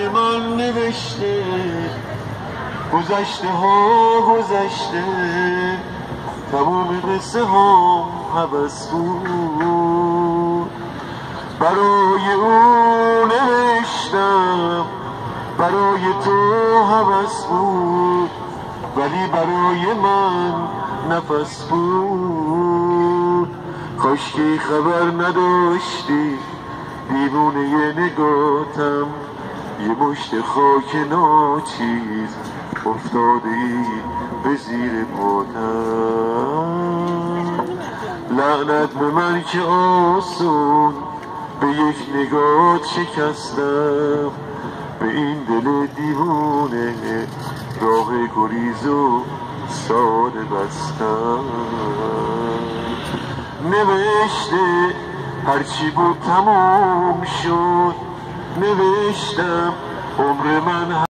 من نوشته گذشته ها گذشته، تمام قصه ها هوس بود. برای او نوشتم برای تو هوس بود، ولی برای من نفس بود. کاش که خبر نداشتی دیوونه نگاتم، یه مشت خاک ناچیز افتادی به زیر پاتم. لعنت به من که آسون به یک نگاه شکستم، به این دل دیوونه راه گریز و ساده بستم. نوشته هرچی بود تموم شد، نوشتم عمر من